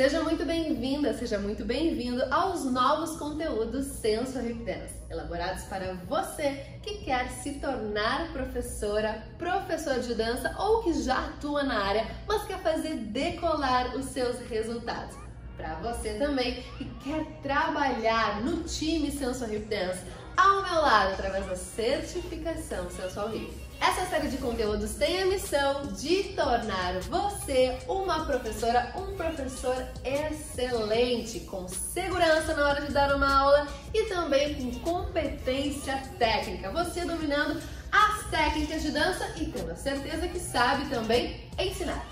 Seja muito bem-vinda, seja muito bem-vindo aos novos conteúdos Sensual Hip Dance, elaborados para você que quer se tornar professora, professor de dança ou que já atua na área, mas quer fazer decolar os seus resultados. Para você também que quer trabalhar no time Sensual Hip Dance ao meu lado através da certificação Sensual Hip. Essa série de conteúdos tem a missão de tornar você uma professora, um professor excelente, com segurança na hora de dar uma aula e também com competência técnica, você dominando as técnicas de dança e tendo a certeza que sabe também ensinar.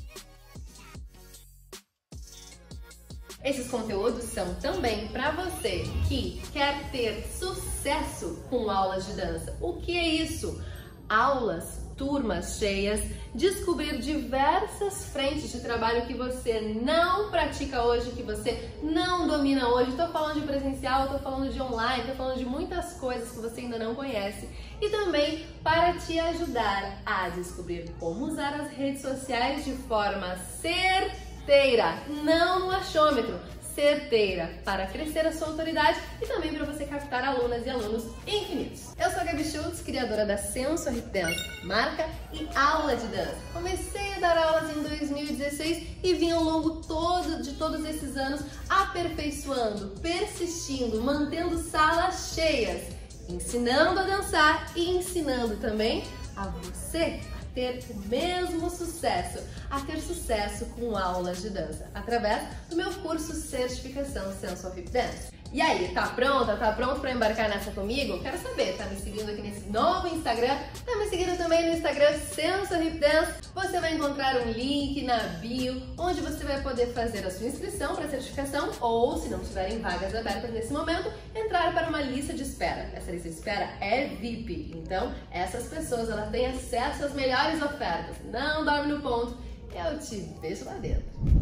Esses conteúdos são também para você que quer ter sucesso com aulas de dança. O que é isso? Aulas, turmas cheias, descobrir diversas frentes de trabalho que você não pratica hoje, que você não domina hoje. Estou falando de presencial, estou falando de online, estou falando de muitas coisas que você ainda não conhece. E também para te ajudar a descobrir como usar as redes sociais de forma certeira, não no achômetro, certeira, para crescer a sua autoridade e também para você captar alunas e alunos infinitos. Eu sou a Gabi Schultz, criadora da Sensual Hip Dance, marca e aula de dança. Comecei a dar aulas em 2016 e vim ao longo de todos esses anos aperfeiçoando, persistindo, mantendo salas cheias, ensinando a dançar e ensinando também a você ter o mesmo sucesso, a ter sucesso com aulas de dança, através do meu curso Certificação Sensual Hip Dance. E aí, tá pronta? Tá pronto para embarcar nessa comigo? Quero saber, tá me seguindo aqui nesse novo Instagram? Tá me seguindo também no Instagram Sensual Hip Dance? Você vai encontrar um link na bio, onde você vai poder fazer a sua inscrição para a certificação ou, se não tiverem vagas abertas nesse momento, entrar para uma lista de espera. Essa lista de espera é VIP, então essas pessoas elas têm acesso às melhores ofertas. Não dorme no ponto, eu te vejo lá dentro.